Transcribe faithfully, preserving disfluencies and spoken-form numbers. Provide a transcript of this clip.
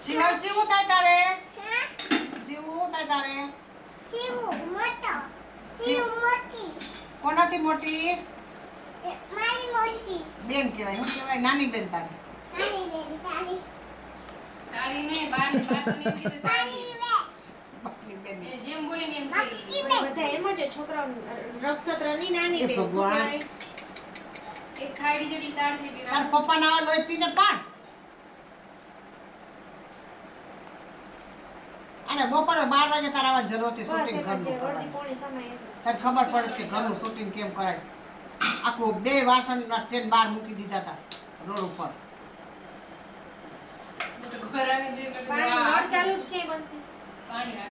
શિવા શિવું થાય તારે શિવું થાય તારે શિવ મોટો શિવ મોટી કોનાથી મોટી મારી મોટી બેન કહેવાય શું કહેવાય નાની બેન તારી નાની બેન તારી તારી ને બાની બાતની કીધું તારી બાપની બેન એ જેમ બોલે ને એમ મસ્તી કહી બેન બધા એમ જ છોકરાઓ નક્ષત્રની નાની એ બેન શું ભગવાન. કહેવાય? એક ખાડી જેટલી તાર જેટલી તાર પપ્પા ના લોહી પીને પાણ અને બપોરે બાર વાગે તારા આવા જરૂર હતી બસ શૂટિંગ એમ જ કરવું અડધી પોણી સમય એટલો. તારે ખબર પડે છે કે ઘરનું શૂટિંગ કેમ કરાય આખું બે વાસણના સ્ટેન્ડ બહાર મૂકી દીધા હતા રોડ ઉપર ઘર આવી જોઈએ પાણી નળ ચાલુ જ ક્યાંય બનશે પાણી